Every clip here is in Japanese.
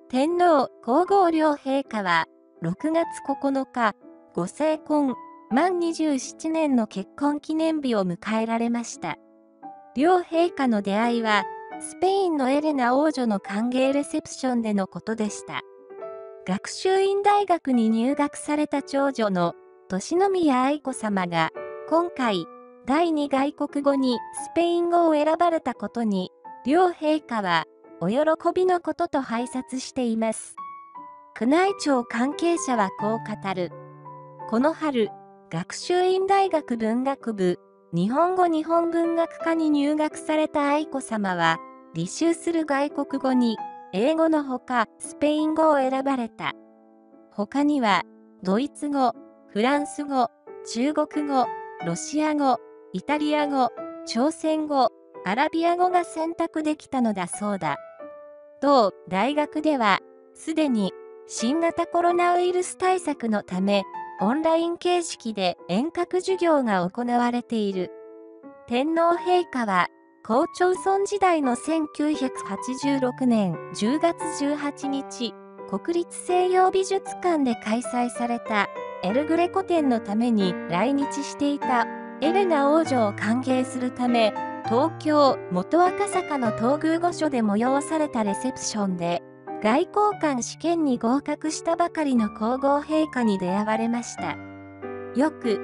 天皇皇后両陛下は6月9日、ご成婚、満27年の結婚記念日を迎えられました。両陛下の出会いは、スペインのエレナ王女の歓迎レセプションでのことでした。学習院大学に入学された長女の敬宮愛子さまが、今回、第2外国語にスペイン語を選ばれたことに、両陛下は、お喜びのことと拝察しています。宮内庁関係者はこう語る。この春、学習院大学文学部、日本語日本文学科に入学された愛子さまは、履修する外国語に、英語のほか、スペイン語を選ばれた。他には、ドイツ語、フランス語、中国語、ロシア語、イタリア語、朝鮮語、アラビア語が選択できたのだそうだ。同大学では、すでに新型コロナウイルス対策のため、オンライン形式で遠隔授業が行われている。天皇陛下は、校長村時代の1986年10月18日、国立西洋美術館で開催されたエル・グレコ展のために来日していたエレナ王女を歓迎するため、東京元赤坂の東宮御所で催されたレセプションで、外交官試験に合格したばかりの皇后陛下に出会われました。翌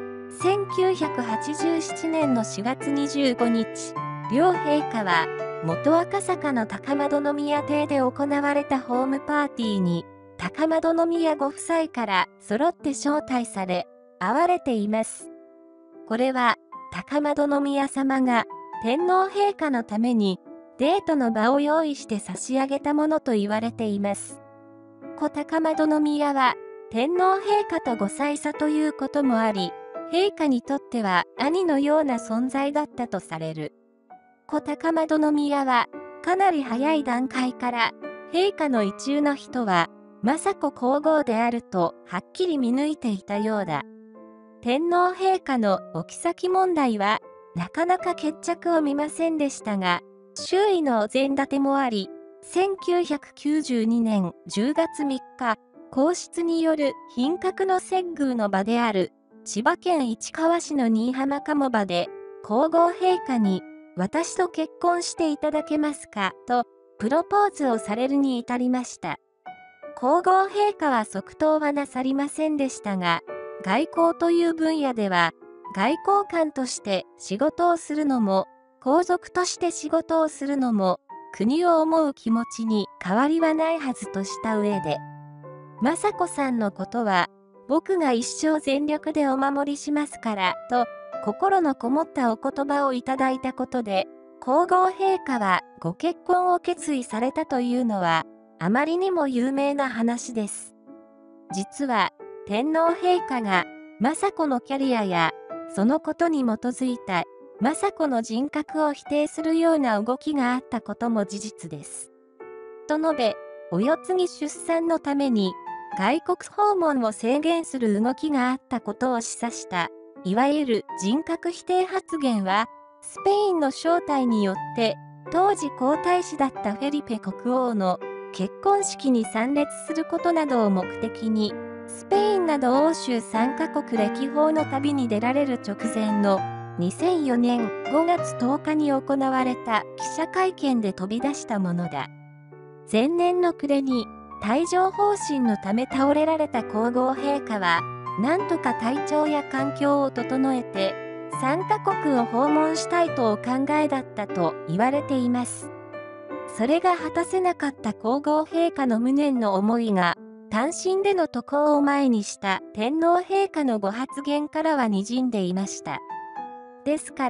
1987年の4月25日、両陛下は元赤坂の高円宮邸で行われたホームパーティーに、高円宮ご夫妻から揃って招待され、会われています。これは、高円宮様が天皇陛下のためにデートの場を用意して差し上げたものと言われています。故高円宮は天皇陛下と5歳差ということもあり、陛下にとっては兄のような存在だったとされる。故高円宮はかなり早い段階から陛下の意中の人は政子皇后であるとはっきり見抜いていたようだ。天皇陛下のお妃問題はなかなか決着を見ませんでしたが、周囲のお膳立てもあり、1992年10月3日、皇室による品格の接遇の場である、千葉県市川市の新居浜鴨場で、皇后陛下に、私と結婚していただけますか、と、プロポーズをされるに至りました。皇后陛下は即答はなさりませんでしたが、外交という分野では、外交官として仕事をするのも、皇族として仕事をするのも、国を思う気持ちに変わりはないはずとした上で、政子さんのことは、僕が一生全力でお守りしますから、と、心のこもったお言葉をいただいたことで、皇后陛下はご結婚を決意されたというのは、あまりにも有名な話です。実は、天皇陛下が、政子のキャリアや、そのことに基づいた、政子の人格を否定するような動きがあったことも事実です。と述べ、お世継ぎ出産のために、外国訪問を制限する動きがあったことを示唆した、いわゆる人格否定発言は、スペインの招待によって、当時皇太子だったフェリペ国王の結婚式に参列することなどを目的に、スペインなど欧州3カ国歴訪の旅に出られる直前の2004年5月10日に行われた記者会見で飛び出したものだ。前年の暮れに帯状疱疹のため倒れられた皇后陛下は、なんとか体調や環境を整えて3カ国を訪問したいとお考えだったと言われています。それが果たせなかった皇后陛下の無念の思いが、単身での渡航を前にした天皇陛下のご発言からは滲んでいました。ですから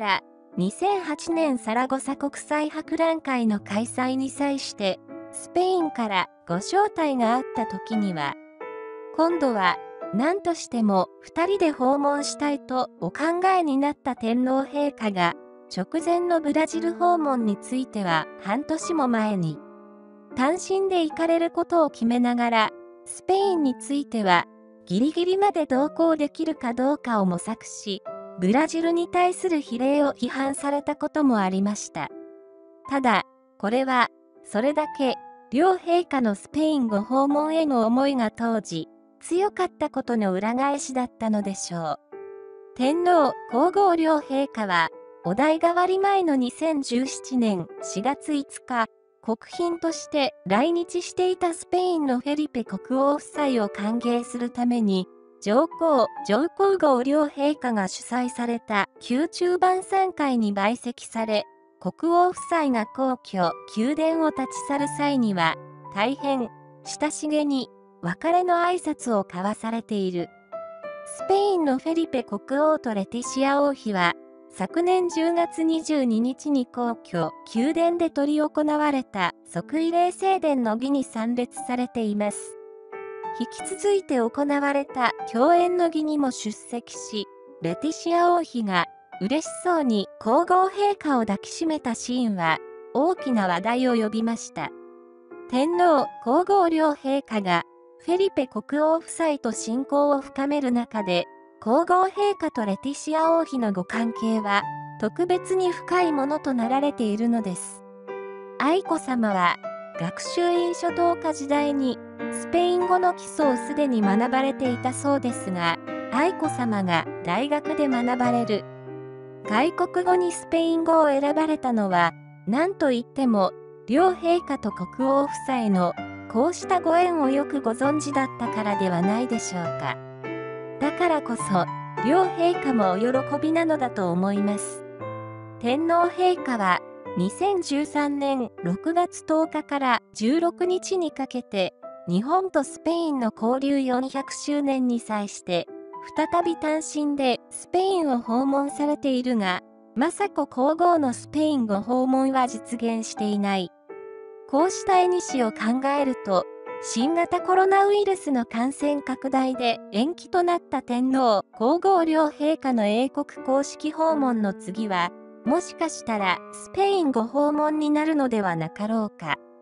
、2008年サラゴサ国際博覧会の開催に際して、スペインからご招待があった時には、今度は何としても2人で訪問したいとお考えになった天皇陛下が、直前のブラジル訪問については半年も前に、単身で行かれることを決めながら、スペインについては、ギリギリまで同行できるかどうかを模索し、ブラジルに対する比例を批判されたこともありました。ただ、これは、それだけ、 両陛下のスペインご訪問への思いが当時、強かったことの裏返しだったのでしょう。天皇皇后両陛下は、お代替わり前の2017年4月5日、国賓として来日していたスペインのフェリペ国王夫妻を歓迎するために、上皇后両陛下が主催された宮中晩餐会に陪席され、国王夫妻が皇居、宮殿を立ち去る際には、大変親しげに別れの挨拶を交わされている。スペインのフェリペ国王とレティシア王妃は、昨年10月22日に皇居、宮殿で執り行われた即位礼正殿の儀に参列されています。引き続いて行われた饗宴の儀にも出席し、レティシア王妃が嬉しそうに皇后陛下を抱きしめたシーンは大きな話題を呼びました。天皇皇后両陛下がフェリペ国王夫妻と親交を深める中で、皇后陛下とレティシア王妃のご関係は特別に深いものとなられているのです。愛子さまは学習院初等科時代にスペイン語の基礎をすでに学ばれていたそうですが、愛子さまが大学で学ばれる外国語にスペイン語を選ばれたのは、何といっても両陛下と国王夫妻のこうしたご縁をよくご存知だったからではないでしょうか。だからこそ、両陛下もお喜びなのだと思います。天皇陛下は、2013年6月10日から16日にかけて、日本とスペインの交流400周年に際して、再び単身でスペインを訪問されているが、雅子皇后のスペインご訪問は実現していない。こうした縁を考えると、新型コロナウイルスの感染拡大で延期となった天皇皇后両陛下の英国公式訪問の次は、もしかしたらスペインご訪問になるのではなかろうか。